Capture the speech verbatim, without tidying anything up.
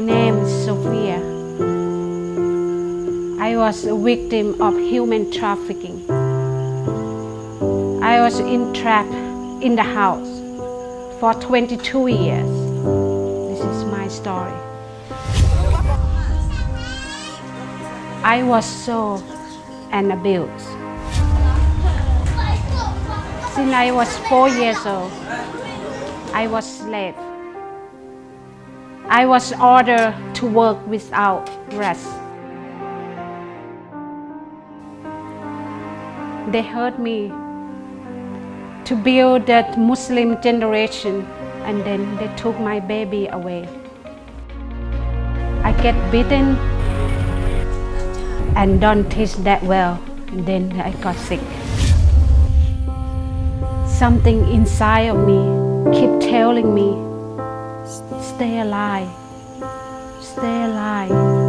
name is Sophia. I was a victim of human trafficking. I was entrapped in the house for twenty-two years. This is my story. I was sold and abused. Since I was four years old, I was slave. I was ordered to work without rest. They hurt me to build that Muslim generation, and then they took my baby away. I get beaten and don't teach that well, and then I got sick. Something inside of me keep telling me, stay alive, stay alive.